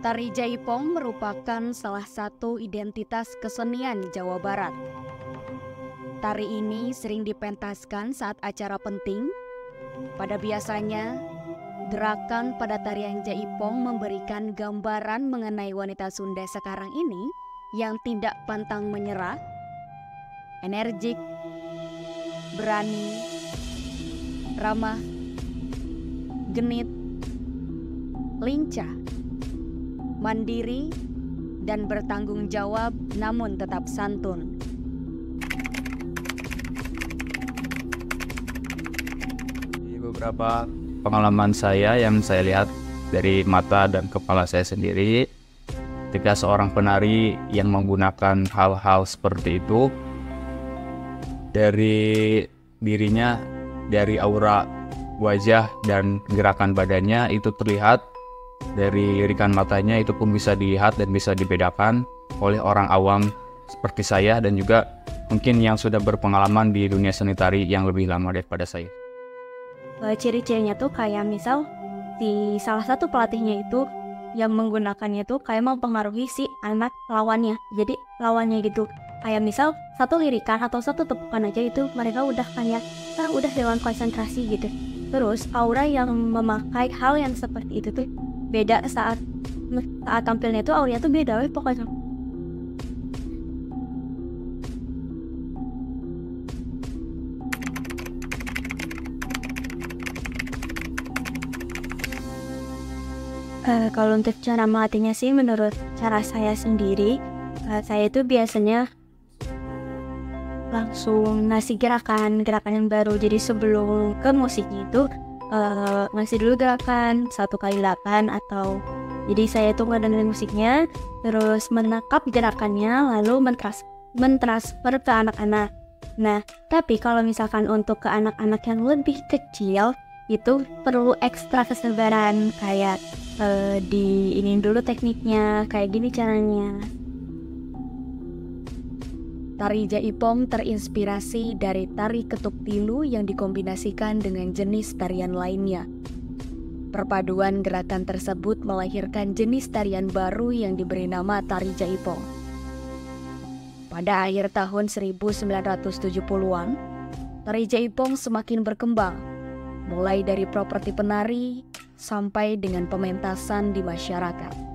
Tari Jaipong merupakan salah satu identitas kesenian Jawa Barat. Tari ini sering dipentaskan saat acara penting. Pada biasanya, gerakan pada tarian Jaipong memberikan gambaran mengenai wanita Sunda sekarang ini yang tidak pantang menyerah, energik, berani, ramah, genit, lincah, mandiri, dan bertanggung jawab namun tetap santun. Di beberapa pengalaman saya yang saya lihat dari mata dan kepala saya sendiri, ketika seorang penari yang menggunakan hal-hal seperti itu, dari dirinya, dari aura wajah dan gerakan badannya itu terlihat. Dari lirikan matanya itu pun bisa dilihat dan bisa dibedakan oleh orang awam seperti saya dan juga mungkin yang sudah berpengalaman di dunia seni tari yang lebih lama daripada saya. Ciri-cirinya tuh kayak misal si salah satu pelatihnya itu yang menggunakannya tuh kayak mempengaruhi si anak lawannya. Jadi lawannya gitu kayak misal satu lirikan atau satu tepukan aja itu mereka udah kayak udah dewan konsentrasi gitu. Terus aura yang memakai hal yang seperti itu tuh beda saat tampilnya tuh auranya tuh beda pokoknya. Kalau untuk cara melatihnya sih menurut cara saya sendiri, saya tuh biasanya langsung ngasih gerakan yang baru. Jadi sebelum ke musiknya itu ngasih dulu gerakan 1x8 atau jadi saya tuh ngedengerin musiknya terus menangkap gerakannya lalu mentransfer ke anak-anak. Nah tapi kalau misalkan untuk ke anak-anak yang lebih kecil itu perlu ekstra kesabaran kayak diinin dulu tekniknya kayak gini caranya. Tari Jaipong terinspirasi dari tari ketuk tilu yang dikombinasikan dengan jenis tarian lainnya. Perpaduan gerakan tersebut melahirkan jenis tarian baru yang diberi nama Tari Jaipong. Pada akhir tahun 1970-an, Tari Jaipong semakin berkembang, mulai dari properti penari sampai dengan pementasan di masyarakat.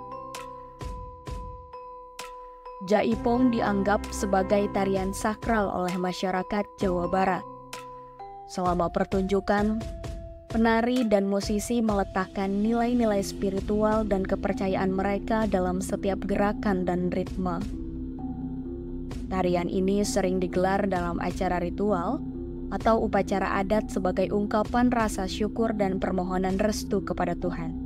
Jaipong dianggap sebagai tarian sakral oleh masyarakat Jawa Barat. Selama pertunjukan, penari dan musisi meletakkan nilai-nilai spiritual dan kepercayaan mereka dalam setiap gerakan dan ritme. Tarian ini sering digelar dalam acara ritual atau upacara adat sebagai ungkapan rasa syukur dan permohonan restu kepada Tuhan.